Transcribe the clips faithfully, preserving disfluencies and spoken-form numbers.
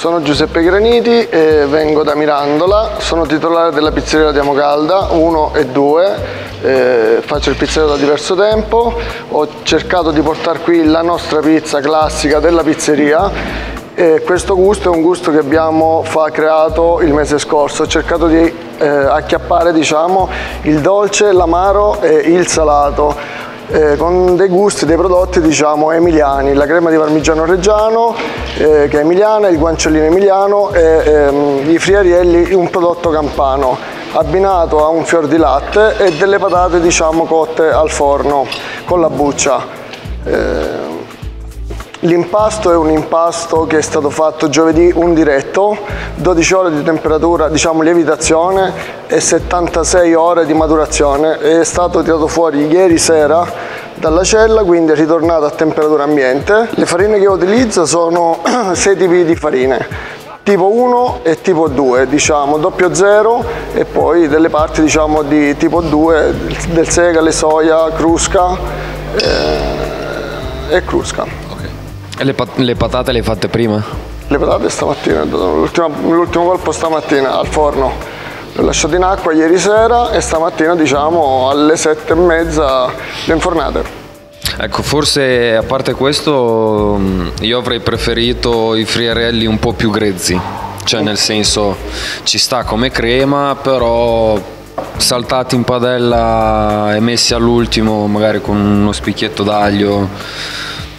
Sono Giuseppe Graniti e vengo da Mirandola, sono titolare della pizzeria Diamo Calda uno e due, eh, faccio il pizzaiolo da diverso tempo, ho cercato di portare qui la nostra pizza classica della pizzeria e questo gusto è un gusto che abbiamo fa, creato il mese scorso, ho cercato di eh, acchiappare diciamo, il dolce, l'amaro e il salato. Eh, con dei gusti, dei prodotti diciamo emiliani, la crema di parmigiano reggiano eh, che è emiliana, il guanciale emiliano e ehm, i friarielli, un prodotto campano abbinato a un fior di latte e delle patate diciamo cotte al forno con la buccia. Eh, L'impasto è un impasto che è stato fatto giovedì un diretto, dodici ore di temperatura, diciamo lievitazione e settantasei ore di maturazione. È stato tirato fuori ieri sera dalla cella, quindi è ritornato a temperatura ambiente. Le farine che utilizzo sono sei tipi di farine, tipo uno e tipo due, diciamo doppio zero e poi delle parti diciamo di tipo due, del segale, soia, crusca eh, e crusca. E le, pat le patate le hai fatte prima? Le patate stamattina, l'ultimo colpo stamattina al forno. Le ho lasciate in acqua ieri sera e stamattina diciamo alle sette e mezza le infornate. Ecco, forse a parte questo io avrei preferito i friarelli un po' più grezzi, cioè nel senso ci sta come crema, però saltati in padella e messi all'ultimo magari con uno spicchietto d'aglio.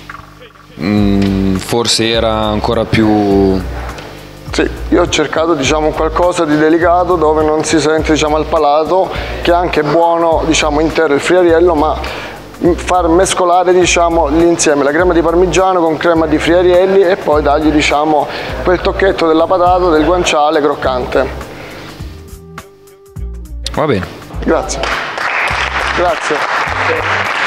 Forse era ancora più... Sì, io ho cercato diciamo qualcosa di delicato dove non si sente diciamo al palato, che è anche buono diciamo intero il friariello, ma far mescolare diciamo l'insieme, la crema di parmigiano con crema di friarielli e poi dargli diciamo quel tocchetto della patata, del guanciale croccante. Va bene. Grazie. Grazie.